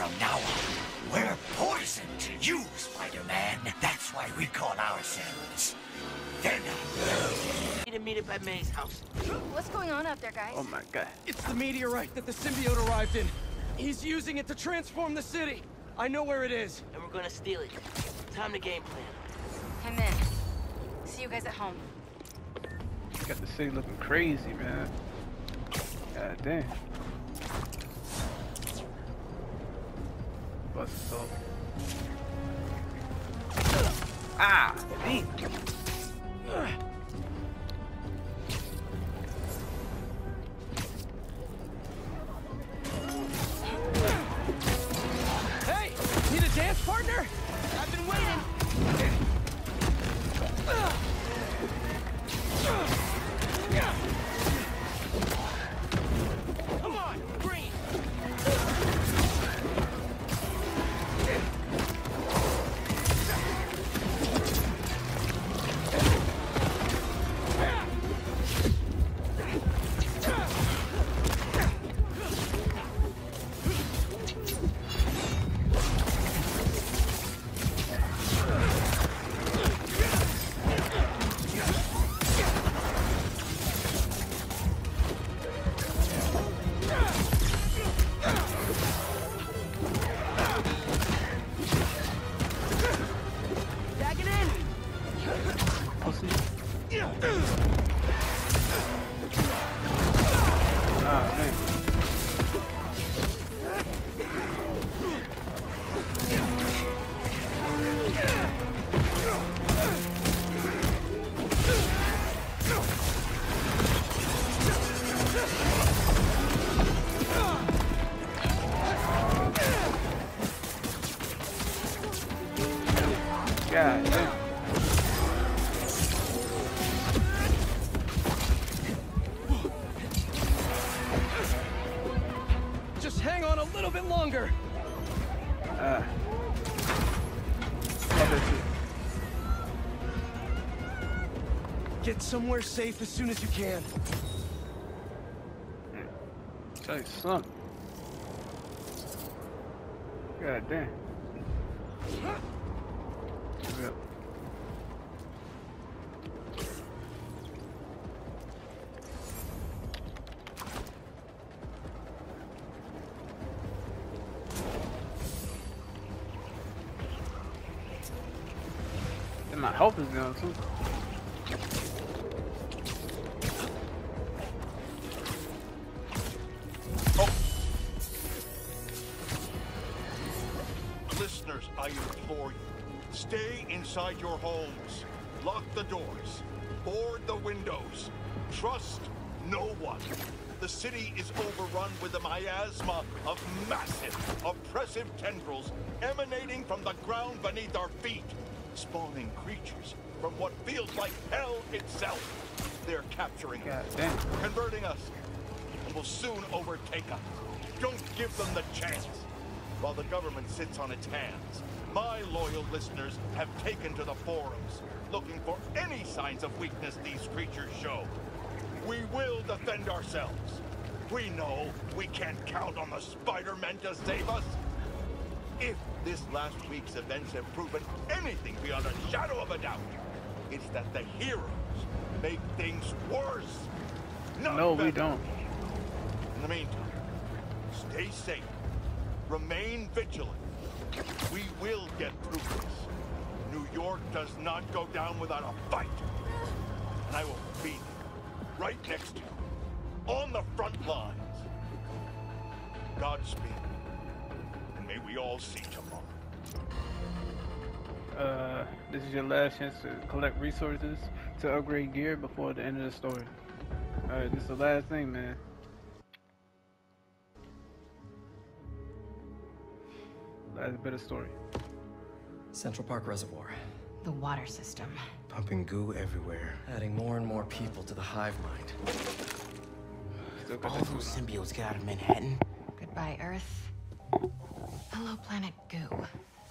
From now on, we're poison to you, Spider-Man. That's why we call ourselves Venom. Need to meet up at May's house. What's going on out there, guys? Oh my god. It's the meteorite that the symbiote arrived in. He's using it to transform the city. I know where it is. And we're gonna steal it. Time to game plan. I'm in. See you guys at home. Got the city looking crazy, man. God damn. Bust it off. Ah! Damn. Hey! Need a dance partner? I've been waiting. Come on, Green! Tag it in! Pussy. Ah, man. God damn. Just hang on a little bit longer. Ah. Love it. Get somewhere safe as soon as you can. Tell you something. God damn. Yep. And my health is down too. Listeners, I implore you, stay inside your homes. Lock the doors. Board the windows. Trust no one. The city is overrun with a miasma of massive, oppressive tendrils emanating from the ground beneath our feet, spawning creatures from what feels like hell itself. They're capturing God us, damn. converting us, and will soon overtake us. Don't give them the chance. While the government sits on its hands, my loyal listeners have taken to the forums, looking for any signs of weakness these creatures show. We will defend ourselves. We know we can't count on the Spider-Men to save us. If this last week's events have proven anything beyond a shadow of a doubt, it's that the heroes make things worse. Not No, better. we don't. In the meantime, stay safe. Remain vigilant. We will get through this. New York does not go down without a fight. And I will be there, right next to you, on the front lines. Godspeed. And may we all see tomorrow. This is your last chance to collect resources to upgrade gear before the end of the story. Alright, this is the last thing, man. Last bit of story. Central Park Reservoir. The water system. Pumping goo everywhere. Adding more and more people to the hive mind. Still got All that those symbiotes get out of Manhattan. Goodbye, Earth. Hello, planet Goo.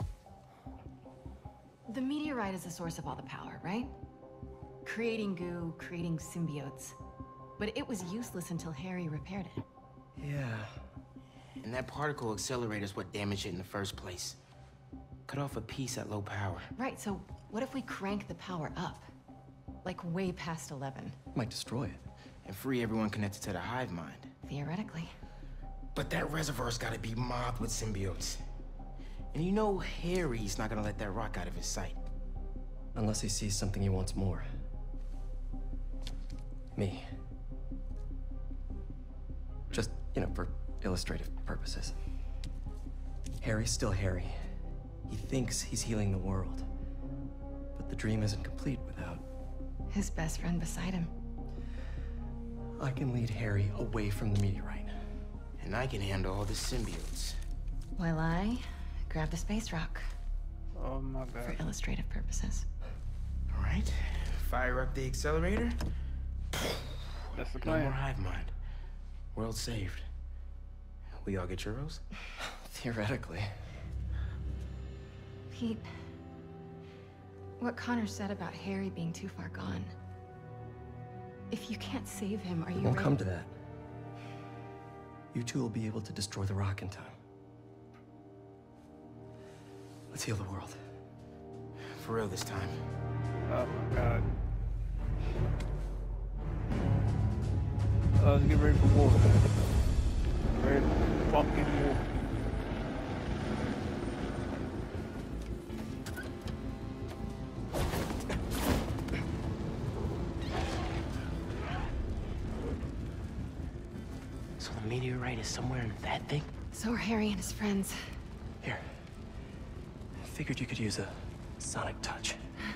The meteorite is the source of all the power, right? Creating goo, creating symbiotes. But it was useless until Harry repaired it. Yeah. And that particle accelerator is what damaged it in the first place. Cut off a piece at low power. Right, so what if we crank the power up? Like way past 11? Might destroy it. And free everyone connected to the hive mind. Theoretically. But that reservoir's gotta be mobbed with symbiotes. And you know Harry's not gonna let that rock out of his sight. Unless he sees something he wants more. Me. Just, you know, for illustrative purposes. Harry's still Harry. He thinks he's healing the world. But the dream isn't complete without... His best friend beside him. I can lead Harry away from the meteorite. And I can handle all the symbiotes. While I grab the space rock. Oh my For god. illustrative purposes. All right, fire up the accelerator. That's the No more plan. hive mind. World saved. We all get churros? Theoretically. Pete, what Connor said about Harry being too far gone. If you can't save him, are you It won't ready? come to that. You two will be able to destroy the rock in time. Let's heal the world. For real this time. Oh my god. Let's get ready for war. Ready for fucking war. So the meteorite is somewhere in that thing? So are Harry and his friends. Here. Figured you could use a sonic touch.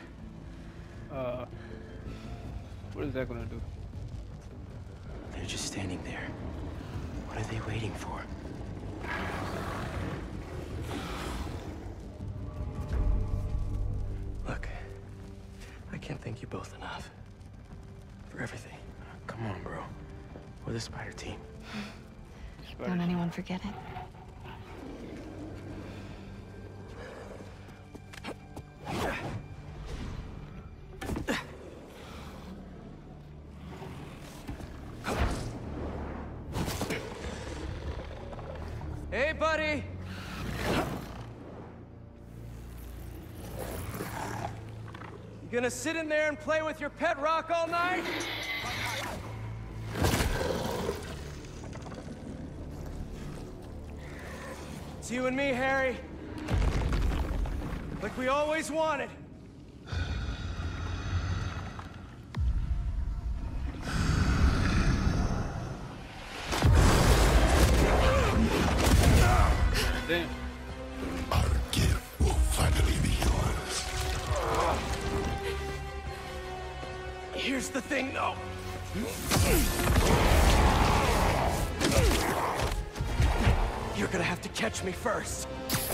What is that gonna do? They're just standing there. What are they waiting for? Look, I can't thank you both enough. For everything. Come on, bro. We're the spider team. Don't anyone forget it. Hey, buddy! You gonna sit in there and play with your pet rock all night? It's you and me, Harry. Like we always wanted. Damn. Our gift will finally be yours. Here's the thing, though. You're gonna have to catch me first.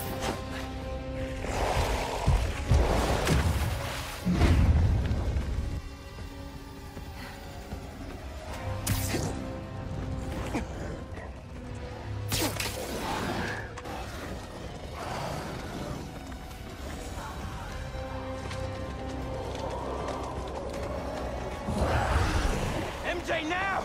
MJ, now!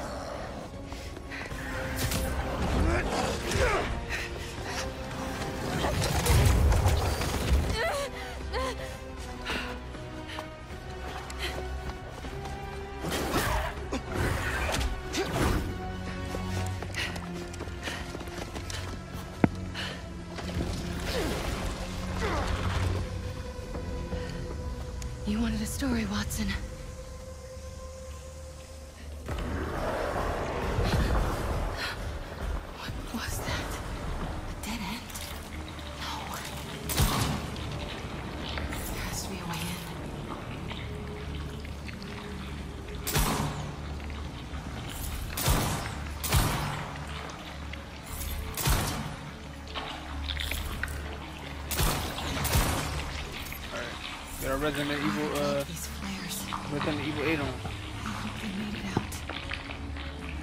You wanted a story, Watson. What was that? A dead end? No. There has to be a way in. Got a Resident Evil, These flares. Resident Evil 8 on. I hope they made it out.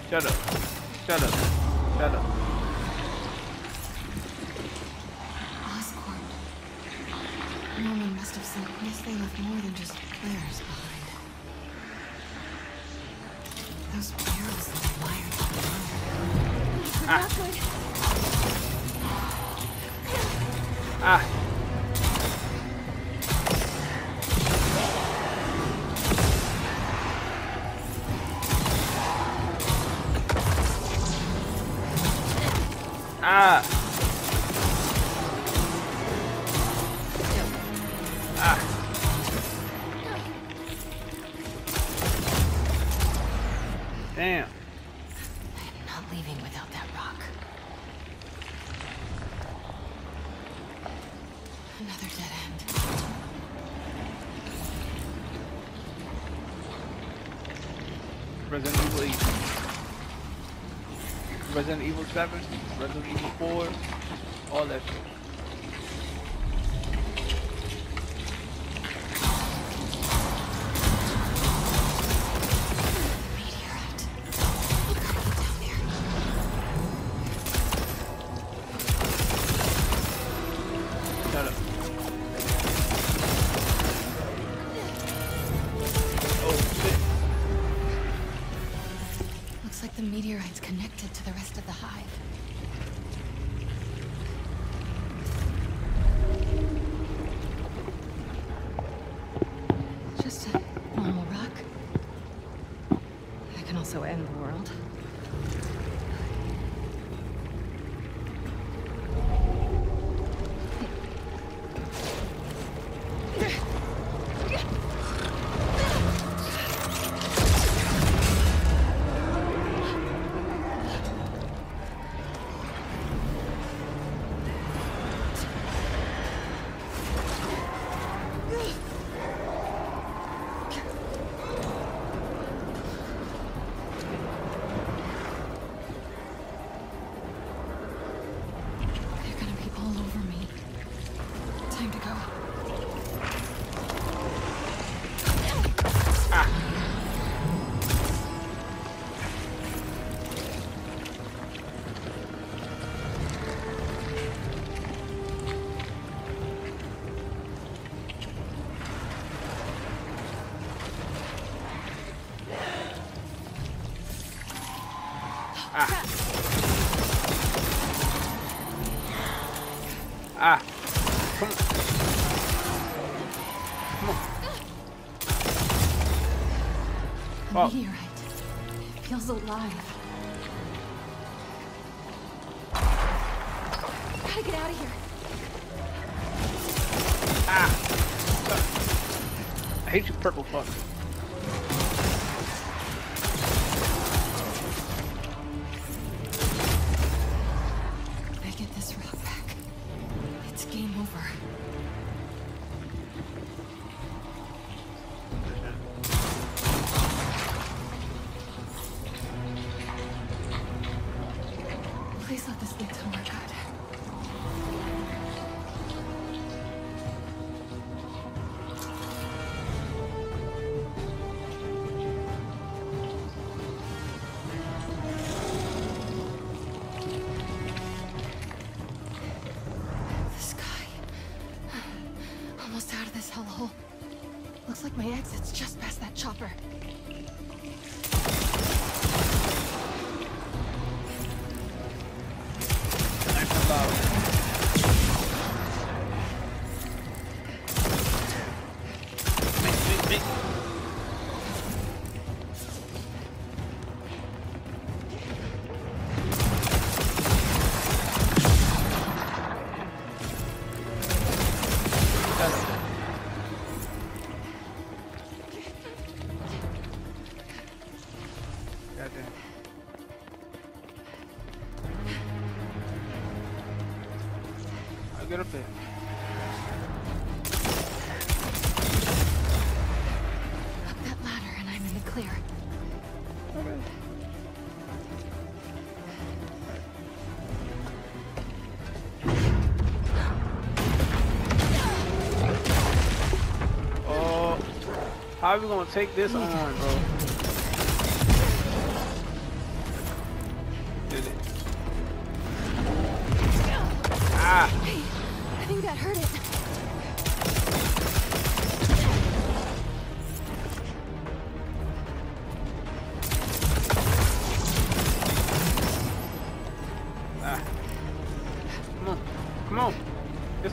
Shut up. Shut up. Shut up. Oscorp. Norman must have sent. Guess they left more than just players behind. Those barrels are wired to the world. Not good. Ah. Ah. Ah. Damn. I'm not leaving without that rock. Another dead end. Resident Evil 8. Resident Evil 7, Resident Evil 4, all that shit. Meteorite. We gotta get down there. Shut up. Oh shit. Looks like the meteorite's connected to the rest of the hive. Just a normal rock. That can also end the world. They're gonna be all over me. Time to go. Ah. Come on. Come on. The Oh. meteorite. It feels alive. Gotta get out of here. Ah. I hate you, purple fuck. If I get this rock back, it's game over. Please let this lead somewhere good. The sky. Almost out of this hellhole. Looks like my exit's just past that chopper. Nice and loud. Make. Goddamn. I'll get up there. Up that ladder and I'm in the clear. Okay. Oh, how are we gonna take this on, bro?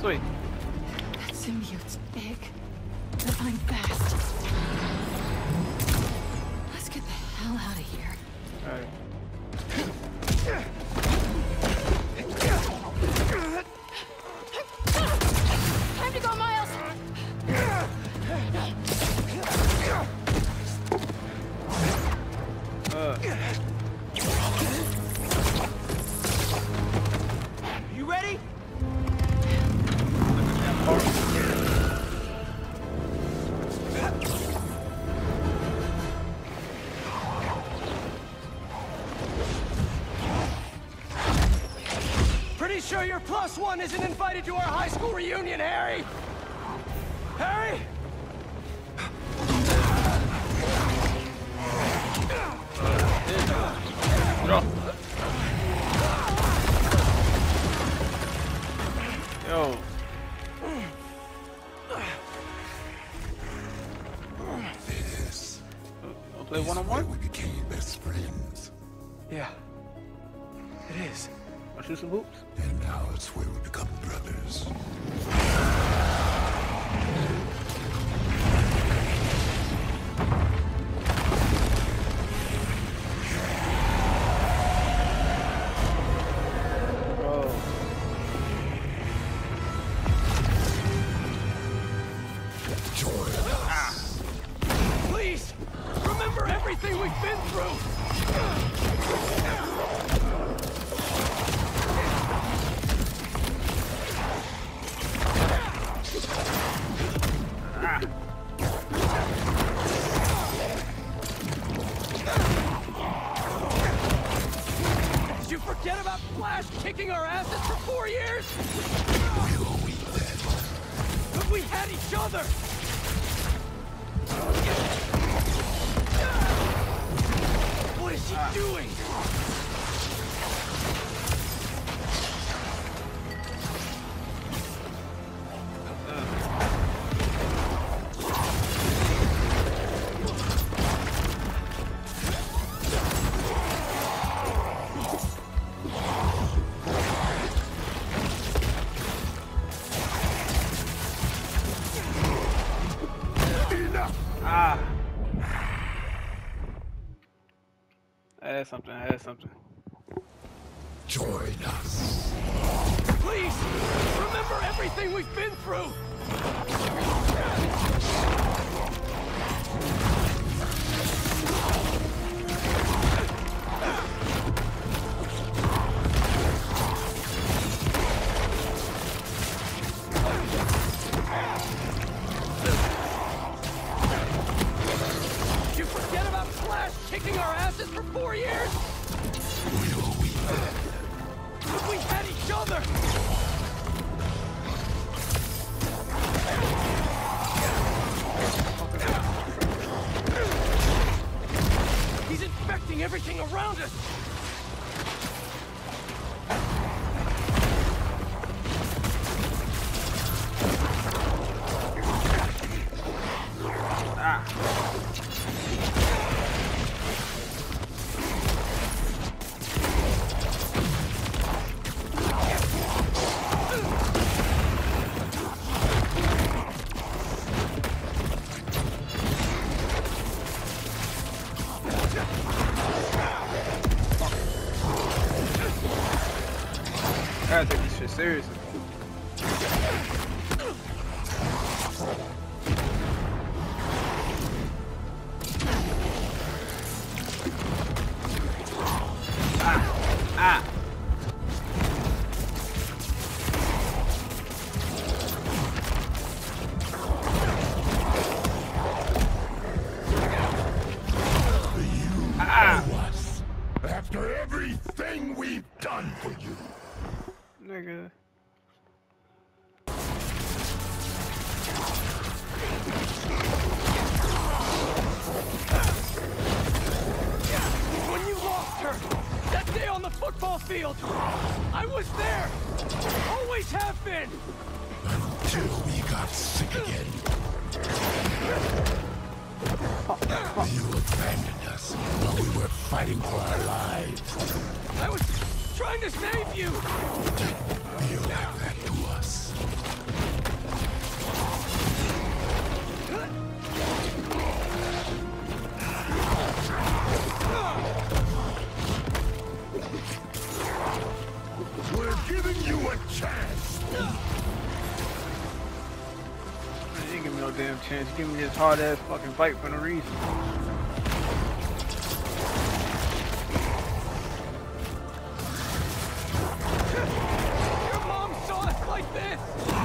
way. That symbiote's big, but I'm fast. Let's get the hell out of here. Alright. Time to go, Miles! You ready? Pretty sure your +1 isn't invited to our high school reunion, Harry! Harry? Yo. This. Wanna play one-on-one? We became best friends. Yeah. It is. Wanna shoot some hoops? And now it's where we become brothers. Please! Remember everything we've been through! Did you forget about Flash kicking our asses for 4 years? We'll eat that. But we had each other! What is she doing? I had something. Join us. Please! Remember everything we've been through! Did you forget about Flash kicking our asses for 4 years? But we had each other! He's infecting everything around us! I gotta take this shit seriously. After everything we've done for you. Nigga. When you lost her, that day on the football field, I was there! Always have been! Until we got sick again. You abandoned us while we were fighting for our lives. I was trying to save you! Feel like that to us. damn chance. Give me this hard ass fucking fight for no reason. Your mom saw us like this!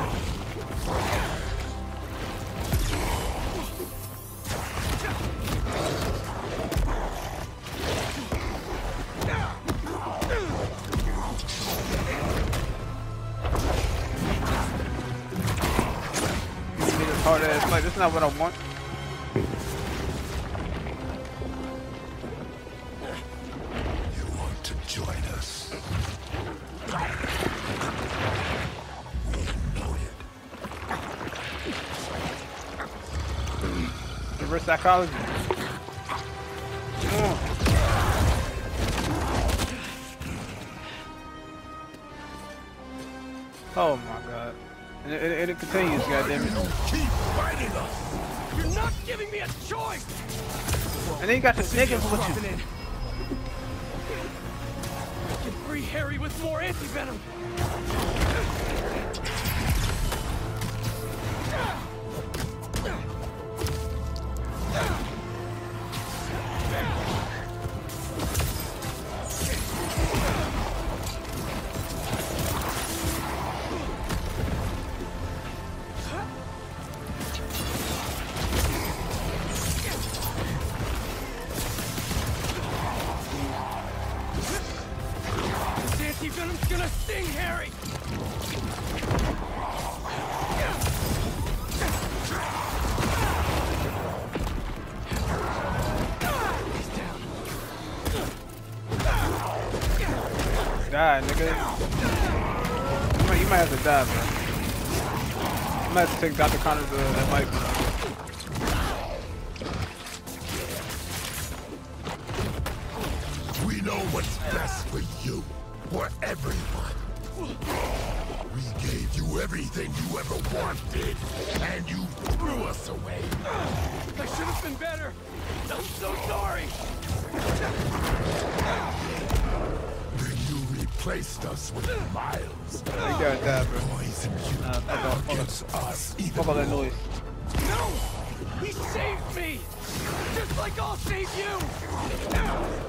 Hard ass fight. That's not what I want. You want to join us? We know it. Reverse psychology. Come on. Oh my god. And it continues, goddammit. Keep fighting us! You're not giving me a choice! And then you got the niggas with you. I can free Harry with more anti-venom! Venom's gonna sting Harry! Die, nigga. You might have to die, bro. You might have to take Dr. Connor's advice. We know what's best for you. For everyone. We gave you everything you ever wanted, and you threw us away. I should have been better. I'm so sorry. Then you replaced us with Miles. You gotta die, bro. Poisoned you against us, even Fuck all that noise. No! He saved me! Just like I'll save you!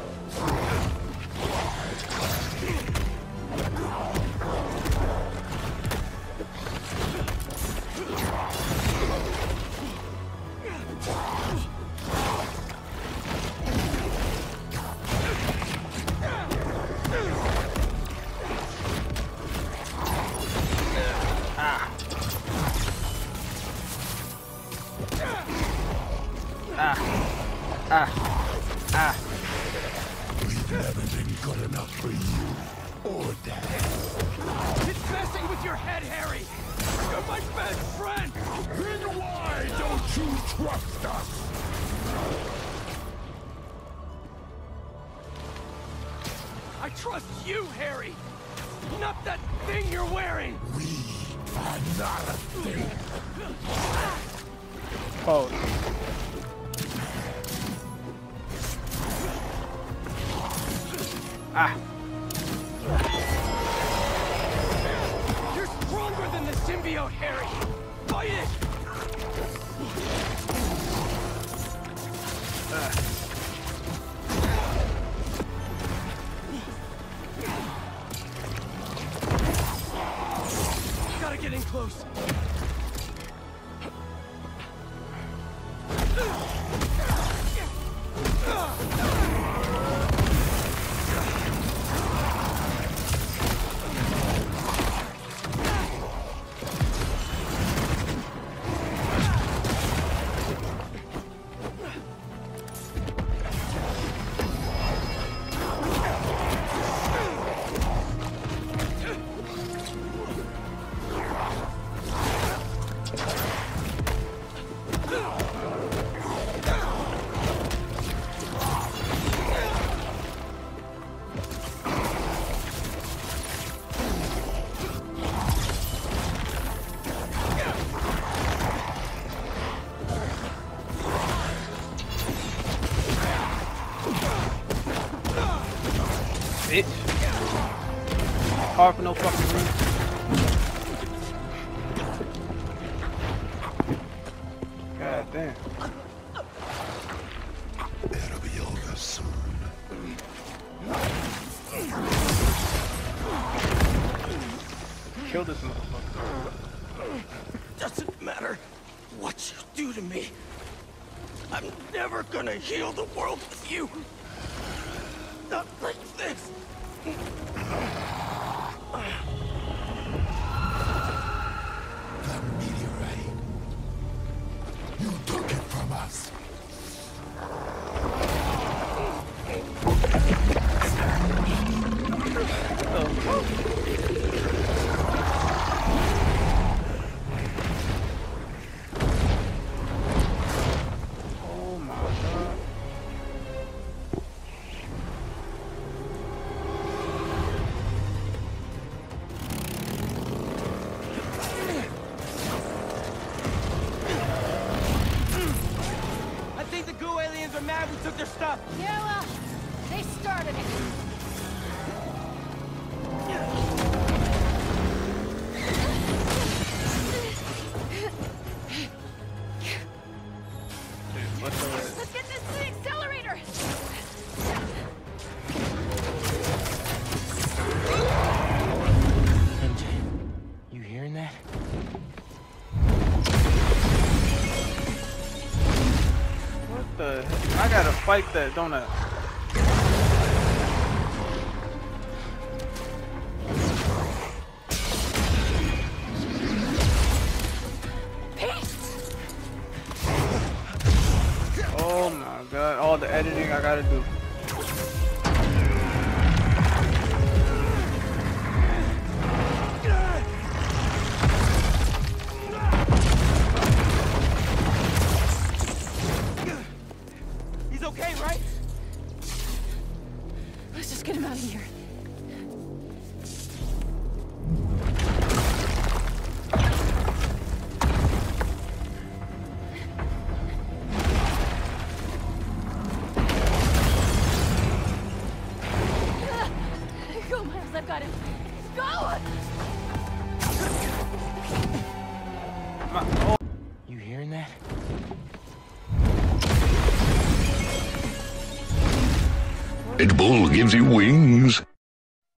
We've never been good enough for you or Dad. It's messing with your head, Harry! You're my best friend! Then why don't you trust us? I trust you, Harry! Not that thing you're wearing! We are not a thing. Pause. Ah. You're stronger than the symbiote, Harry! Fight it! Gotta get in close. Bitch. Hard for no fucking reason. Damn. It'll be over soon. Kill this motherfucker. Doesn't matter what you do to me. I'm never gonna heal the world with you. Not like this. The meteorite. You took it from us. Oh my god. I think the goo aliens are mad we took their stuff. Yeah, well, they started it. What's the Let's get this to the accelerator! MJ, you hearing that? What the heck? I gotta fight that, don't I? Oh my god, all the editing I gotta do. He's okay, right? Let's just get him out of here. Go, Miles, I've got him. Go! Oh. You hearing that? Red Bull gives you wings.